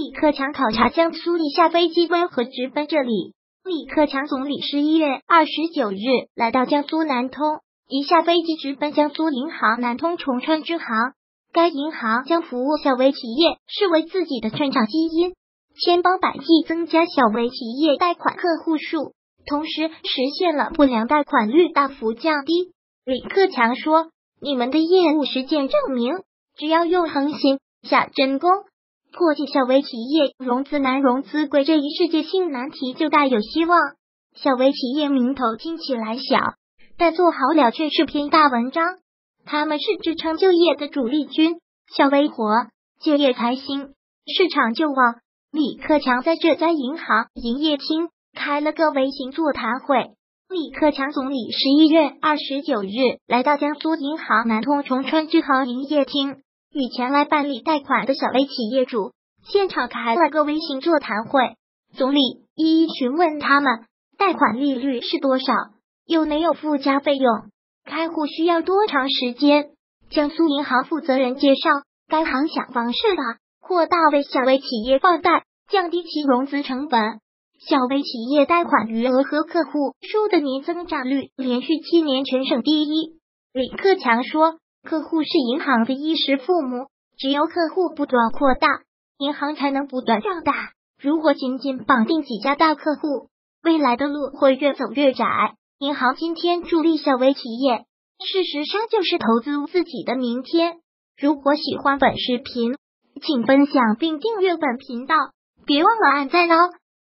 李克强考察江苏，一下飞机为何直奔这里？李克强总理11月29日来到江苏南通，一下飞机直奔江苏银行南通崇川支行。该银行将服务小微企业视为自己的成长基因，千方百计增加小微企业贷款客户数，同时实现了不良贷款率大幅降低。李克强说，你们的业务实践证明，只要用恒心下真功，破解小微企业融资难融资贵这一世界性难题就大有希望。小微企业名头听起来小，但做好了却是篇大文章。他们是支撑就业的主力军，小微活，就业才兴，市场就旺。李克强在这家银行营业厅开了个微型座谈会。李克强总理11月29日来到江苏银行南通崇川支行营业厅，与前来办理贷款的小微企业主现场开了个微型座谈会。总理一一询问他们贷款利率是多少，有没有附加费用，开户需要多长时间。江苏银行负责人介绍，该行想方设法扩大为小微企业放贷，降低其融资成本。小微企业贷款余额和客户数的年增长率连续7年全省第一。李克强说，客户是银行的衣食父母，只有客户不断扩大，银行才能不断壮大。如果仅仅绑定几家大客户，未来的路会越走越窄。银行今天助力小微企业，事实上就是投资自己的明天。如果喜欢本视频，请分享并订阅本频道，别忘了按赞哦。